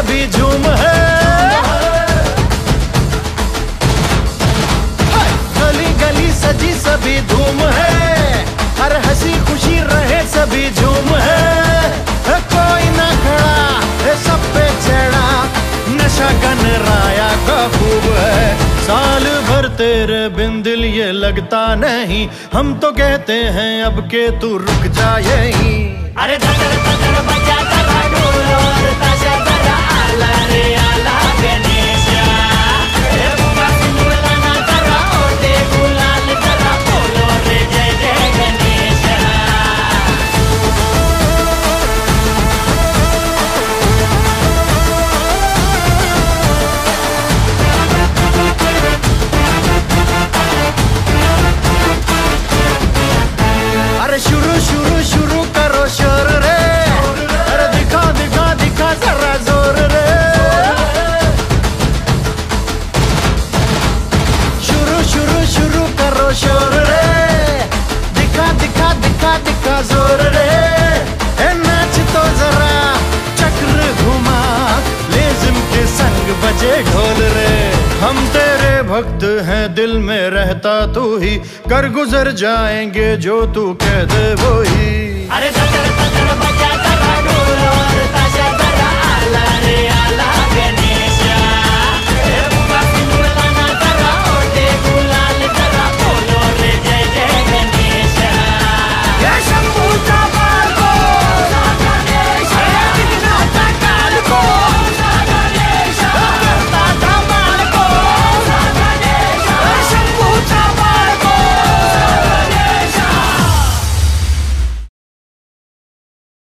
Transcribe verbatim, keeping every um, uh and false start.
सभी झूम है, गली गली सजी सभी धूम है, हर हंसी खुशी रहे सभी झूम है, कोई ना खड़ा सब पे चढ़ा, नशा गन राया का खूब है। साल भर तेरे बिन दिल ये लगता नहीं, हम तो कहते हैं अब के तू रुक जा यहीं। अरे धड़कन धड़कन बजा जरा ढोल और ताशा जरा आला रे आला गणेशा, ए बुआ सिंदूर लाना जरा ओढ़े गुलाल जरा बोलो रे जय जय गणेशा। अरे शुरू शुरू शुरू करो शोर रे, अरे दिखा दिखा दिखा जरा जोर रे, शुरू शुरू शुरू करो शोर रे, दिखा दिखा दिखा दिखा जोर रे, ए नाच तो जरा चक्र घुमा, लेज़िम के संग बजे ढोल रे। हम तेरे भक्त हैं दिल में रहता तू ही, कर गुजर जाएंगे जो तू कह दे वो ही। अरे